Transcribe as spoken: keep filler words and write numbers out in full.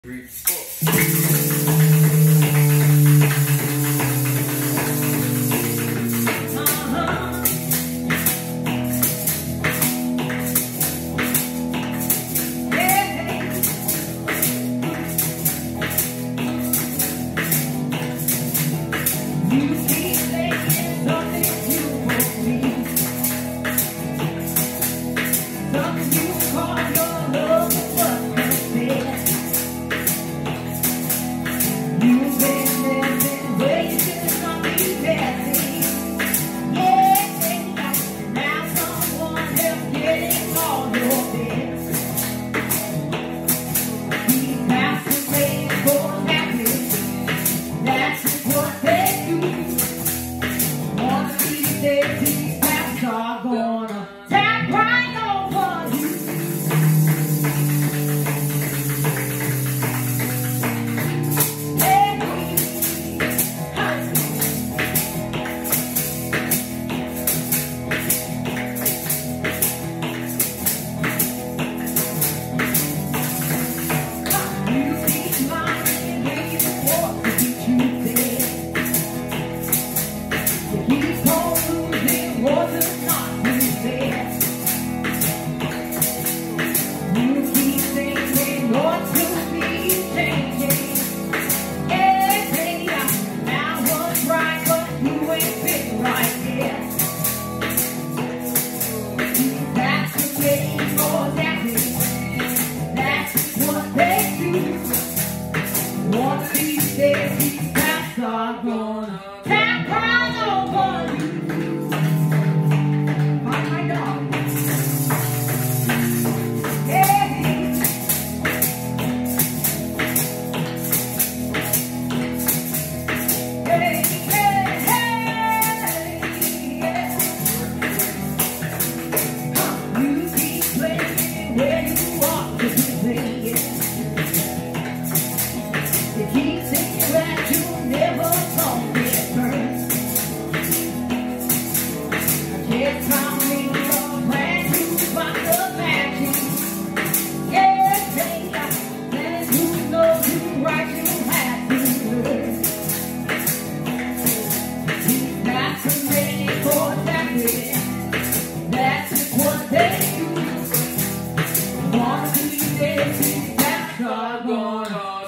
Three, four. One of these days, these paths are gonna tap right over you. Oh my God. Hey. Hey, hey, hey, yeah. Huh. You keep playing where you want to be playing. You keep thinking that you never thought it first. I can't count me a plan to find the magic. Yeah, they are planning who knows who right you have to learn. You've got to make for that way. That's what they do. One of these days, these paths are gonna